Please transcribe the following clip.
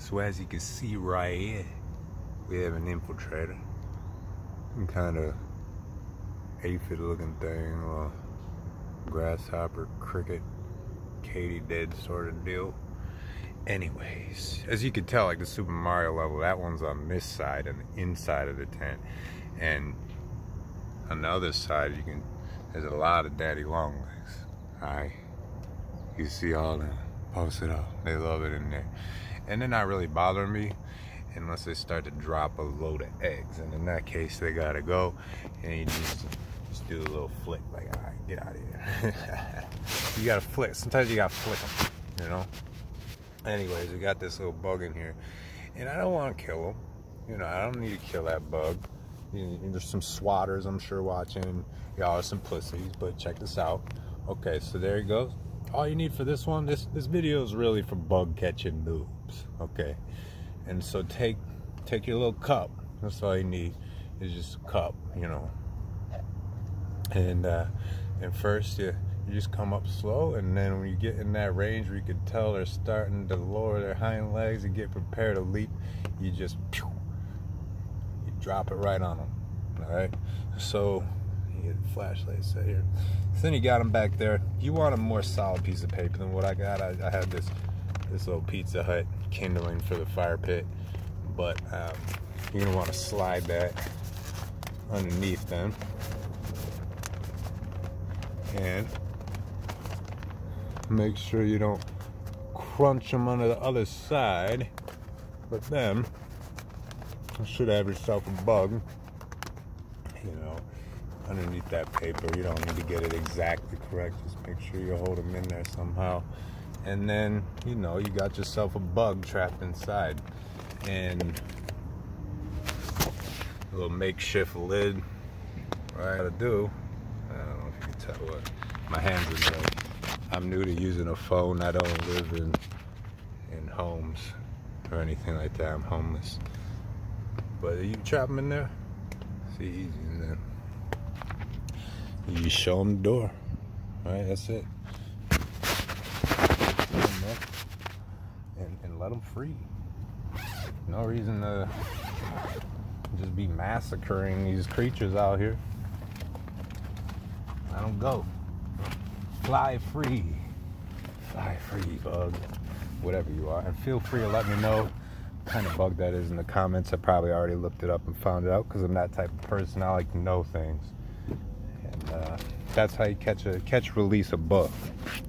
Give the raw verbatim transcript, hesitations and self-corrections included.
So as you can see right here, we have an infiltrator. Some kind of aphid looking thing, or grasshopper, cricket, katydid sort of deal. Anyways, as you can tell, like the Super Mario level, that one's on this side and the inside of the tent. And on the other side, you can, there's a lot of daddy long legs. Alright. You see all them. Post it up. They love it in there. And they're not really bothering me unless they start to drop a load of eggs. And in that case, they gotta go. And you just, just do a little flick, like, alright, get out of here. You gotta flick. Sometimes you gotta flick them, you know? Anyways, we got this little bug in here. And I don't want to kill him. You know, I don't need to kill that bug. You know, there's some swatters, I'm sure, watching. Y'all are some pussies, but check this out. Okay, so there it goes. All you need for this one, this this video is really for bug catching noobs. Okay, and so take take your little cup. That's all you need, is just a cup, you know. And uh, and first you you just come up slow, and then when you get in that range where you can tell they're starting to lower their hind legs and get prepared to leap, you just pew, you drop it right on them. All right, so you get the flashlight set here. So then you got them back there. You want a more solid piece of paper than what I got. I, I have this this little Pizza Hut kindling for the fire pit, but um, you're gonna want to slide that underneath them, and make sure you don't crunch them under the other side. But then you should have yourself a bug, you know, underneath that paper. You don't need to get it exactly correct. Just make sure you hold them in there somehow. And then, you know, you got yourself a bug trapped inside. And a little makeshift lid. What I gotta do, I don't know if you can tell what, my hands are dirty. I'm new to using a phone. I don't live in in homes or anything like that. I'm homeless. But you trap them in there, it's easy. And then you show them the door. All right, that's it. And, and let them free. No reason to just be massacring these creatures out here. Let them go. Fly free. Fly free, bug. Whatever you are. And feel free to let me know what kind of bug that is in the comments. I probably already looked it up and found it out, because I'm that type of person. I like to know things. And uh, that's how you catch a catch release a bug.